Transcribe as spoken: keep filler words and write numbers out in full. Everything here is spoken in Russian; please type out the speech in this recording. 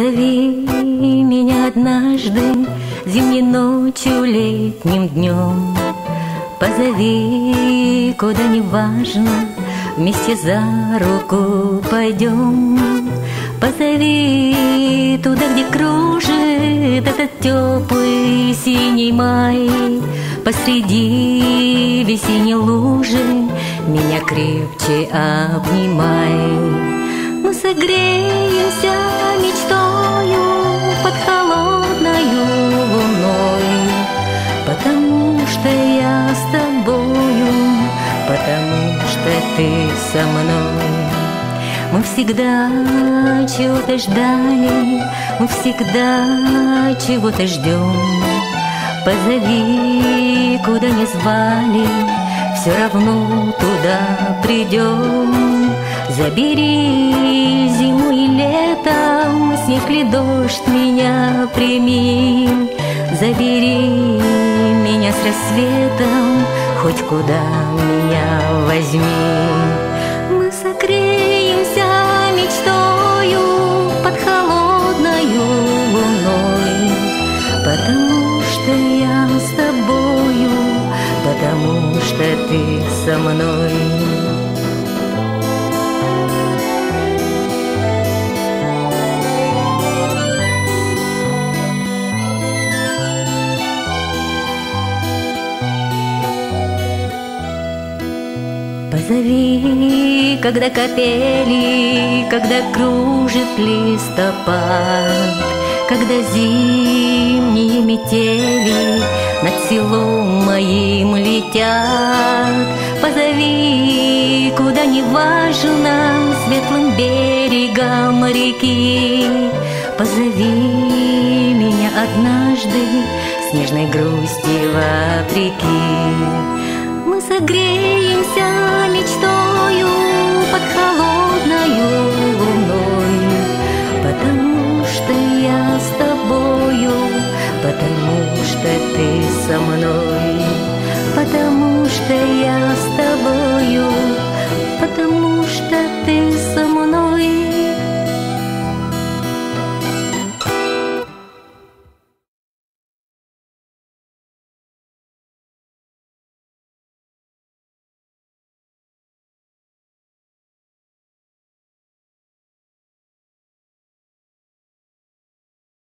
Позови меня однажды зимней ночью, летним днем. Позови, куда не важно, вместе за руку пойдем. Позови туда, где кружит этот теплый синий май. Посреди весенней лужи меня крепче обнимай. Мы согреемся мечтою под холодною луной, потому что я с тобою, потому что ты со мной. Мы всегда чего-то ждали, мы всегда чего-то ждем. Позови, куда не звали, все равно туда придем. Забери зиму и летом, снег или дождь меня прими. Забери меня с рассветом, хоть куда меня возьми. Мы согреемся мечтою под холодною луной, потому что я с тобою, потому что ты со мной. Позови, когда капели, когда кружит листопад, когда зимние метели над селом моим летят. Позови, куда не важно, светлым берегом реки. Позови меня однажды с нежной грустью вопреки. Мы согреемся мечтою под холодною луной, потому что я с тобою, потому что ты со мной, потому что я с тобою.